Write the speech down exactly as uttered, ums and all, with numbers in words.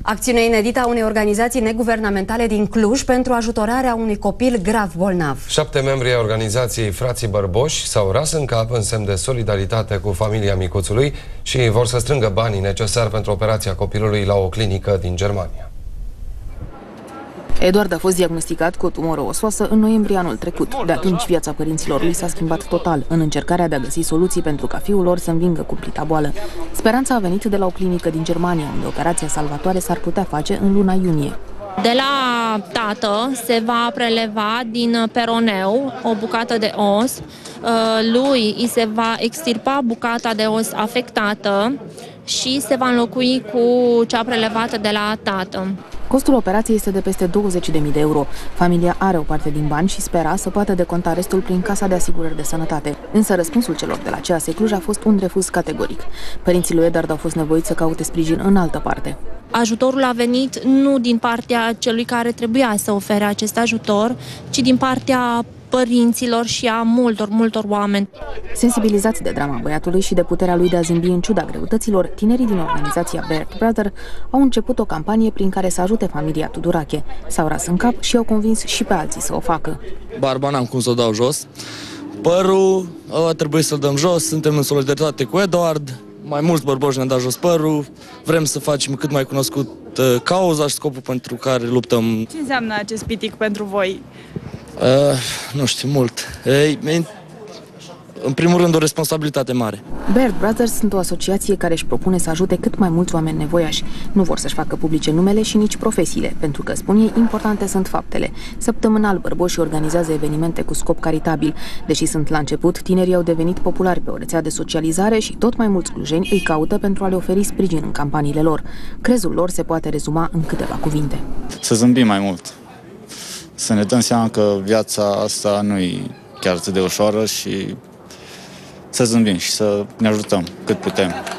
Acțiune inedită a unei organizații neguvernamentale din Cluj pentru ajutorarea unui copil grav bolnav. Șapte membri ai organizației Frații Bărboși s-au ras în cap în semn de solidaritate cu familia micuțului și vor să strângă banii necesari pentru operația copilului la o clinică din Germania. Eduard a fost diagnosticat cu o tumoră osoasă în noiembrie anul trecut. De atunci, viața părinților lui s-a schimbat total, în încercarea de a găsi soluții pentru ca fiul lor să învingă cumplita boală. Speranța a venit de la o clinică din Germania, unde operația salvatoare s-ar putea face în luna iunie. De la tată se va preleva din peroneu o bucată de os, lui îi se va extirpa bucata de os afectată și se va înlocui cu cea prelevată de la tată. Costul operației este de peste douăzeci de mii de euro. Familia are o parte din bani și spera să poată deconta restul prin Casa de Asigurări de Sănătate. Însă răspunsul celor de la C A S Cluj a fost un refuz categoric. Părinții lui Eduard au fost nevoiți să caute sprijin în altă parte. Ajutorul a venit nu din partea celui care trebuia să ofere acest ajutor, ci din partea părinților și a multor, multor oameni. Sensibilizați de drama băiatului și de puterea lui de a zâmbi în ciuda greutăților, tinerii din organizația Baird Brother au început o campanie prin care să ajute familia Tudorache. S-au ras în cap și au convins și pe alții să o facă. Barba n-am cum să o dau jos. Părul ăla trebuie să-l dăm jos, suntem în solidaritate cu Eduard. Mai mulți bărboși ne-au dat jos părul. Vrem să facem cât mai cunoscut uh, cauza și scopul pentru care luptăm. Ce înseamnă acest pitic pentru voi? Uh, nu știu, mult. Ei, în primul rând, o responsabilitate mare. Baird Brothers sunt o asociație care își propune să ajute cât mai mulți oameni nevoiași. Nu vor să-și facă publice numele și nici profesiile, pentru că, spun ei, importante sunt faptele. Săptămânal, bărboșii organizează evenimente cu scop caritabil. Deși sunt la început, tinerii au devenit populari pe o rețea de socializare și tot mai mulți clujeni îi caută pentru a le oferi sprijin în campaniile lor. Crezul lor se poate rezuma în câteva cuvinte. Să zâmbim mai mult. Să ne dăm seama că viața asta nu e chiar atât de ușoară și să zâmbim și să ne ajutăm cât putem.